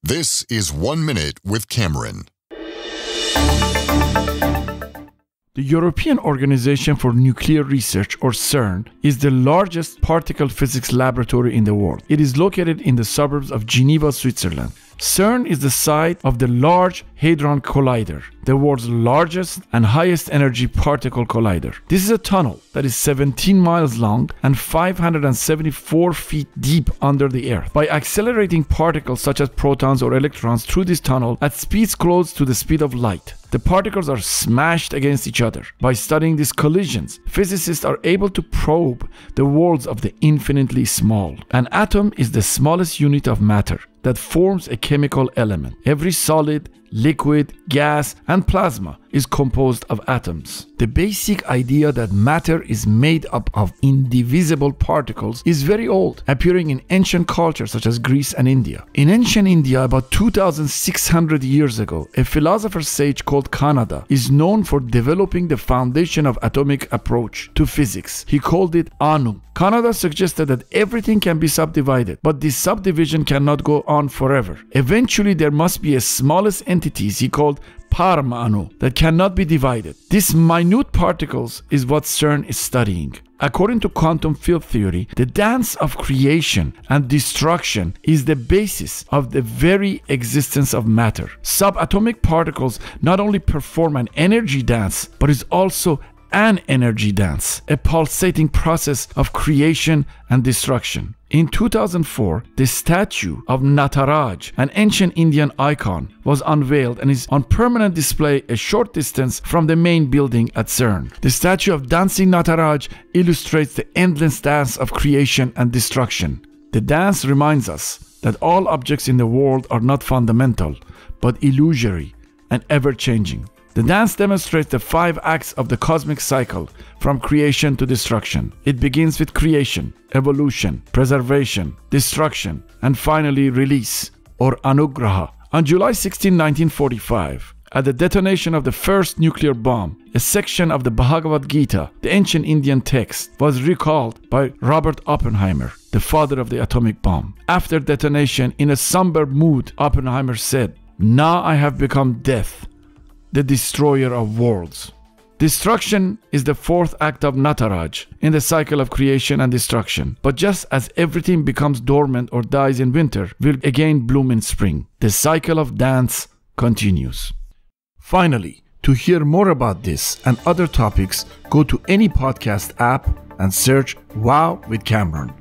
This is 1 Minute with Kamran. The European Organization for Nuclear Research, or CERN, is the largest particle physics laboratory in the world. It is located in the suburbs of Geneva, Switzerland. CERN is the site of the Large Hadron Collider, the world's largest and highest energy particle collider. This is a tunnel that is 17 miles long and 574 feet deep under the earth. By accelerating particles such as protons or electrons through this tunnel at speeds close to the speed of light, the particles are smashed against each other. By studying these collisions, physicists are able to probe the worlds of the infinitely small. An atom is the smallest unit of matter that forms a chemical element. Every solid, liquid, gas, and plasma is composed of atoms. The basic idea that matter is made up of indivisible particles is very old, appearing in ancient cultures such as Greece and India. In ancient India, about 2,600 years ago, a philosopher sage called Kanada is known for developing the foundation of atomic approach to physics. He called it Anu. Kanada suggested that everything can be subdivided, but this subdivision cannot go on forever. Eventually, there must be a smallest entities he called Paramanu that cannot be divided. These minute particles is what CERN is studying. According to quantum field theory, the dance of creation and destruction is the basis of the very existence of matter. Subatomic particles not only perform an energy dance, but is also an energy dance, a pulsating process of creation and destruction. In 2004, the statue of Nataraja, an ancient Indian icon, was unveiled and is on permanent display a short distance from the main building at CERN. The statue of dancing Nataraja illustrates the endless dance of creation and destruction. The dance reminds us that all objects in the world are not fundamental, but illusory and ever-changing. The dance demonstrates the 5 acts of the cosmic cycle from creation to destruction. It begins with creation, evolution, preservation, destruction, and finally release, or anugraha. On July 16, 1945, at the detonation of the first nuclear bomb, a section of the Bhagavad Gita, the ancient Indian text, was recalled by Robert Oppenheimer, the father of the atomic bomb. After detonation, in a somber mood, Oppenheimer said, "Now I have become death, the destroyer of worlds." Destruction is the 4th act of Nataraja in the cycle of creation and destruction. But just as everything becomes dormant or dies in winter, will again bloom in spring. The cycle of dance continues. Finally, to hear more about this and other topics, go to any podcast app and search Wow with Kamran.